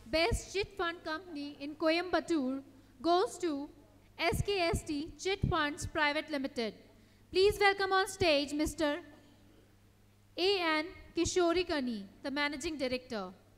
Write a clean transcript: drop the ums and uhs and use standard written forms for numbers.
Best Chit Fund Company in Coimbatore goes to SKST Chit Funds Private Limited. Please welcome on stage Mr. A.N. Kishori Kani, the Managing Director.